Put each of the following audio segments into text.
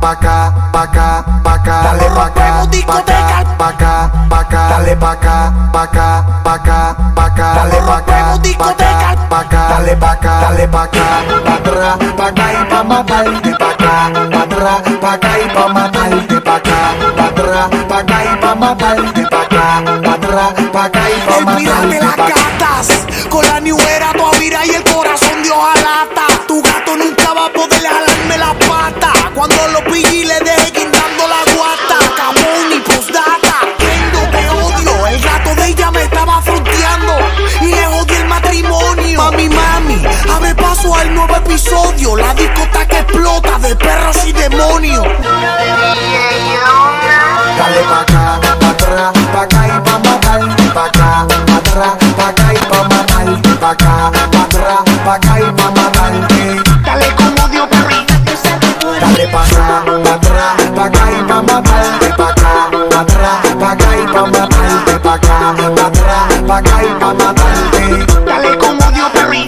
pa' acá, pa' acá, pa' acá, dale pa' acá, pa' acá, pa' acá, pa' acá, dale pa' acá, pa' acá, pa' acá, pa' acá, dale pa' acá, pa' acá, pa' acá, dale pa' acá, dale pa' acá, pa' atrás, pa' acá y pa' matarte, pa' acá, pa' atrás, pa' acá y pa' matarte, pa' acá, pa' atrás, pa' acá y pa' matarte, pa' acá, pa' atrás, pa' acá y pa' matarte. Mírate las gatas, con la New Era todavía y el corazón de hojalata. Tu gato nunca va a poder jalarme la pata. Cuando lo pille y le deje guindando la guata. Cabón y postdata, Kendo te odio. El gato de ella me estaba fronteando y le jodí el matrimonio. Mami, abre paso al nuevo episodio. La discoteca explota de perros y demonios. Dale pa' acá, pa' atrás, pa' acá y pa' matarte, pa' acá, pa' atrás, pa' acá y pa' matarte, pa' acá, pa' atrás, pa' acá y pa' matarte. Dale como Dios Perry. Dale pa' acá, pa' atrás, pa' acá y pa' matarte, pa' acá, pa' atrás, pa' acá y pa' matarte, pa' acá, pa' atrás, pa' acá y pa' matarte. Dale como Dios Perry.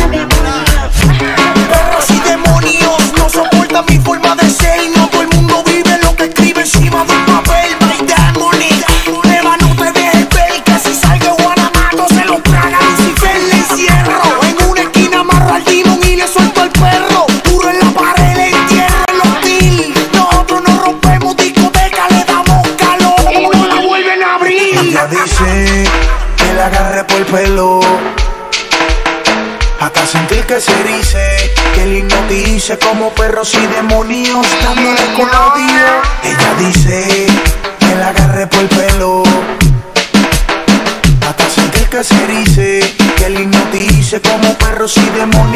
Perros y demonios no soportan mi forma de ser. Y no todo el mundo vive lo que escribe encima de un papel. My Diamond, prueba, no te dejes ver. Que si salga Guanamato se lo traga Lucifer. Le encierro en una esquina, amarro al demon y le suelto al perro. Duro en la pared, le entierro el hostil. Nosotros no rompemos discoteca, le damos calor y no la vuelven a abrir. Ella dice que la agarre por el pelo hasta sentir que se erice, que el hipnotice como perros y demonios dándole con odio. Ella dice que la agarre por el pelo hasta sentir que se erice, que el hipnotice como perros y demonios.